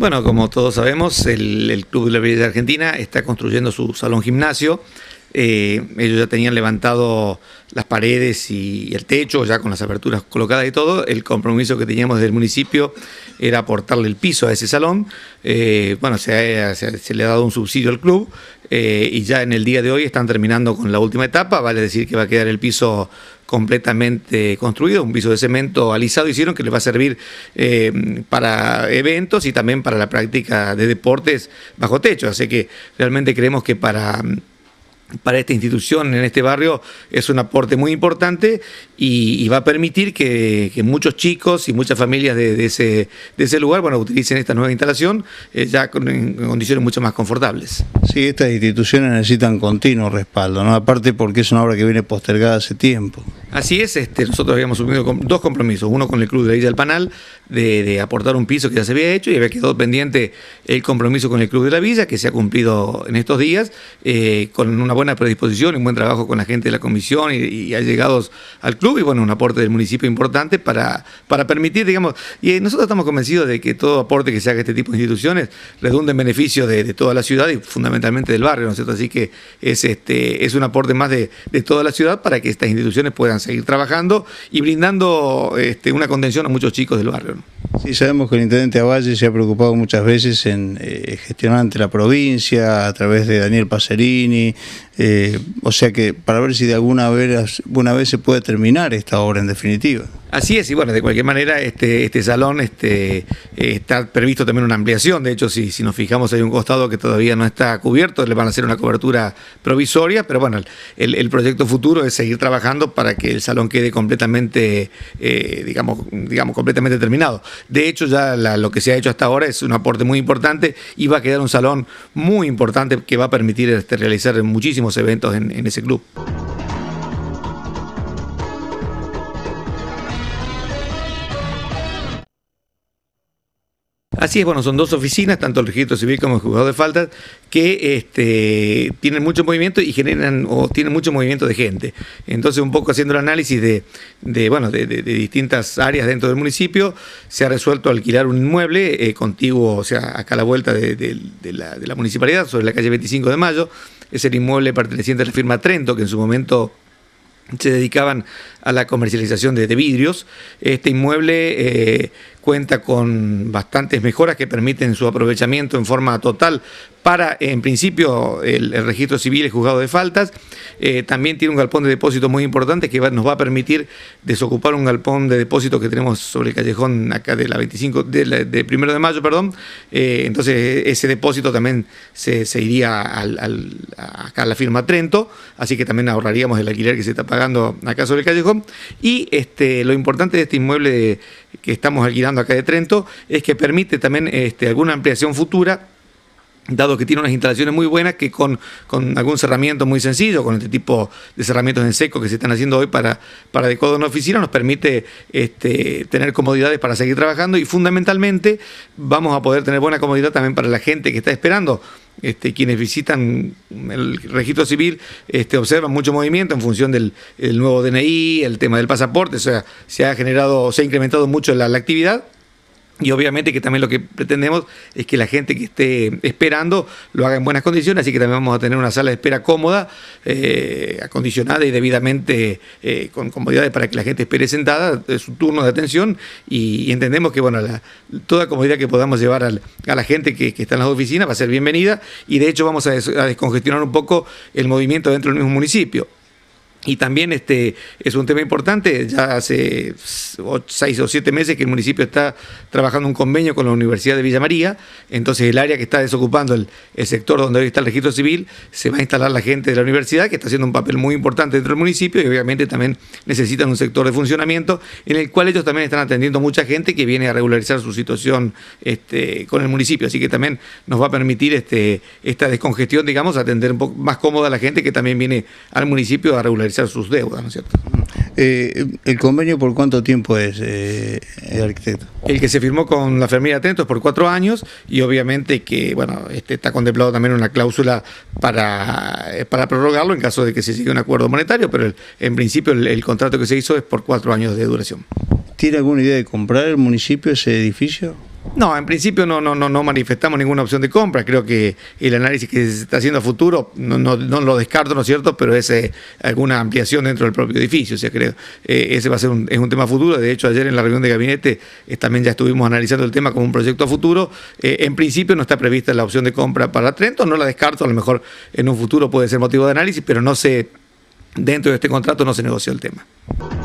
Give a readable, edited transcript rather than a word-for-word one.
Bueno, como todos sabemos, el Club de la Villa Argentina está construyendo su salón gimnasio. Ellos ya tenían levantado las paredes y el techo, ya con las aperturas colocadas y todo. El compromiso que teníamos desde el municipio era aportarle el piso a ese salón. Bueno, se le ha dado un subsidio al club y ya en el día de hoy están terminando con la última etapa. Vale decir que va a quedar el piso completamente construido, un piso de cemento alisado hicieron, que les va a servir para eventos y también para la práctica de deportes bajo techo. Así que realmente creemos que para esta institución en este barrio es un aporte muy importante y va a permitir que muchos chicos y muchas familias de ese lugar, bueno, utilicen esta nueva instalación ya en condiciones mucho más confortables. Sí, estas instituciones necesitan continuo respaldo, ¿no? Aparte porque es una obra que viene postergada hace tiempo. Así es, nosotros habíamos asumido dos compromisos, uno con el Club de la Villa del Panal, de aportar un piso que ya se había hecho, y había quedado pendiente el compromiso con el Club de la Villa, que se ha cumplido en estos días, con una buena predisposición y un buen trabajo con la gente de la comisión y allegados al club, y bueno, un aporte del municipio importante para permitir, digamos, y nosotros estamos convencidos de que todo aporte que se haga a este tipo de instituciones redunda en beneficio de toda la ciudad y fundamentalmente del barrio, ¿no es cierto? Así que es un aporte más de toda la ciudad para que estas instituciones puedan seguir trabajando y brindando una contención a muchos chicos del barrio, ¿no? Sí, sabemos que el intendente Avalle se ha preocupado muchas veces en gestionar ante la provincia a través de Daniel Pacerini, o sea que para ver si de alguna vez se puede terminar esta obra en definitiva. Así es, y bueno, de cualquier manera este salón está previsto también una ampliación. De hecho, si nos fijamos, hay un costado que todavía no está cubierto, le van a hacer una cobertura provisoria, pero bueno, el proyecto futuro es seguir trabajando para que el salón quede completamente, digamos, completamente terminado. De hecho, ya lo que se ha hecho hasta ahora es un aporte muy importante y va a quedar un salón muy importante que va a permitir realizar muchísimos eventos en ese club. Así es, bueno, son dos oficinas, tanto el registro civil como el juzgado de faltas, que tienen mucho movimiento y tienen mucho movimiento de gente. Entonces, un poco haciendo el análisis de distintas áreas dentro del municipio, se ha resuelto alquilar un inmueble contiguo, o sea, acá a la vuelta de la municipalidad, sobre la calle 25 de Mayo. Es el inmueble perteneciente a la firma Trento, que en su momento se dedicaban a la comercialización de vidrios. Este inmueble cuenta con bastantes mejoras que permiten su aprovechamiento en forma total para, en principio, el registro civil y el juzgado de faltas. También tiene un galpón de depósito muy importante que nos va a permitir desocupar un galpón de depósito que tenemos sobre el callejón acá de la 25, de 1 de mayo, perdón. Entonces ese depósito también se iría acá a la firma Trento, así que también ahorraríamos el alquiler que se está pagando acá sobre el callejón. Y lo importante de este inmueble que estamos alquilando acá de Trento es que permite también alguna ampliación futura, dado que tiene unas instalaciones muy buenas que con algún cerramiento muy sencillo, con este tipo de cerramientos en seco que se están haciendo hoy para adecuado a una oficina, nos permite tener comodidades para seguir trabajando y fundamentalmente vamos a poder tener buena comodidad también para la gente que está esperando. Quienes visitan el registro civil observan mucho movimiento en función del nuevo DNI, el tema del pasaporte, o sea, se ha incrementado mucho la actividad. Y obviamente que también lo que pretendemos es que la gente que esté esperando lo haga en buenas condiciones, así que también vamos a tener una sala de espera cómoda, acondicionada y debidamente con comodidades para que la gente espere sentada su turno de atención y entendemos que bueno, toda comodidad que podamos llevar a la gente que está en las oficinas va a ser bienvenida y de hecho vamos a descongestionar un poco el movimiento dentro del mismo municipio. Y también es un tema importante, ya hace 6 o 7 meses que el municipio está trabajando un convenio con la Universidad de Villa María, entonces el área que está desocupando el sector donde hoy está el registro civil, se va a instalar la gente de la universidad que está haciendo un papel muy importante dentro del municipio y obviamente también necesitan un sector de funcionamiento en el cual ellos también están atendiendo a mucha gente que viene a regularizar su situación con el municipio, así que también nos va a permitir esta descongestión, digamos, atender un poco más cómoda a la gente que también viene al municipio a regularizar sus deudas, ¿no es cierto? ¿El convenio por cuánto tiempo es, arquitecto? El que se firmó con la Fermilla Trento es por 4 años y obviamente que bueno, está contemplado también una cláusula para prorrogarlo en caso de que se siga un acuerdo monetario, pero en principio el contrato que se hizo es por 4 años de duración. ¿Tiene alguna idea de comprar el municipio ese edificio? No, en principio no manifestamos ninguna opción de compra. Creo que el análisis que se está haciendo a futuro no lo descarto, ¿no es cierto? Pero es alguna ampliación dentro del propio edificio. O sea, creo ese va a ser es un tema futuro. De hecho, ayer en la reunión de gabinete también ya estuvimos analizando el tema como un proyecto a futuro. En principio no está prevista la opción de compra para Trento, no la descarto. A lo mejor en un futuro puede ser motivo de análisis, pero no se, dentro de este contrato no se negoció el tema.